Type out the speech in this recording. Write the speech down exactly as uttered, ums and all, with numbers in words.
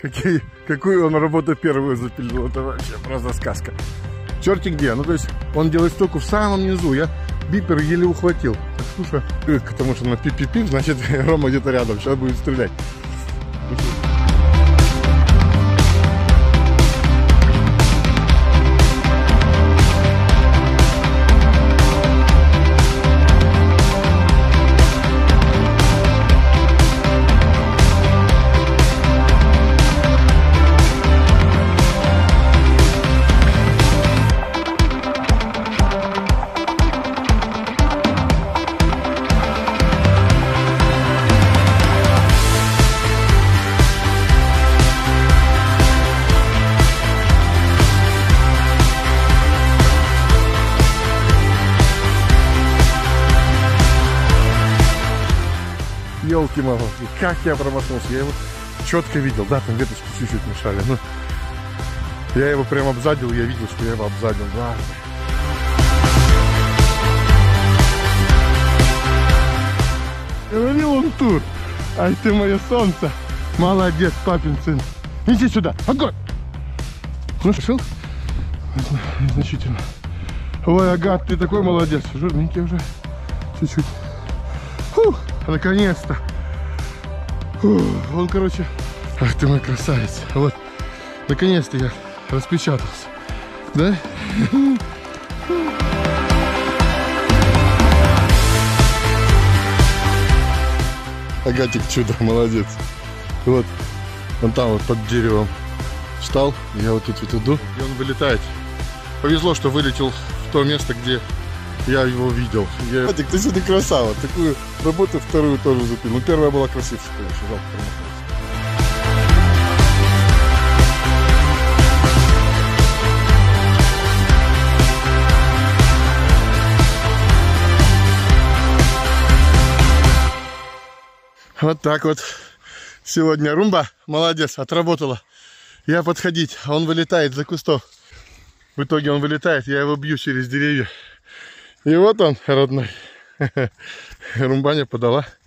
Какие, какую он работу первую запилил. Это вообще просто сказка. Черти где. Ну, то есть, он делает стойку в самом низу. Я бипер еле ухватил. Так, слушай, потому что на пип-пип-пип, значит, Рома где-то рядом. Сейчас будет стрелять. Елки-мало, как я промахнулся, я его четко видел, да, там веточки чуть-чуть мешали, но я его прям обзадил, я видел, что я его обзадил, да. Говорил он тут, ай ты мое солнце, молодец, папин сын, иди сюда, огонь! Ну, решил? Значительно. Ой, Агат, ты такой молодец, жирненький уже, чуть-чуть. Фух, наконец-то. Он, короче, ах ты мой красавец. Вот, наконец-то я распечатался. Да? Агатик чудо, молодец. Вот, он там вот под деревом встал. Я вот тут вот иду, и он вылетает. Повезло, что вылетел в то место, где я его видел. Я... Агатик, ты сегодня красава. Такую работу вторую тоже запил. Ну, первая была красивая, конечно, жалко промахнулся. Вот так вот. Сегодня румба, молодец, отработала. Я подходить, а он вылетает за кустов. В итоге он вылетает, я его бью через деревья. И вот он, родной. Румбаня подала.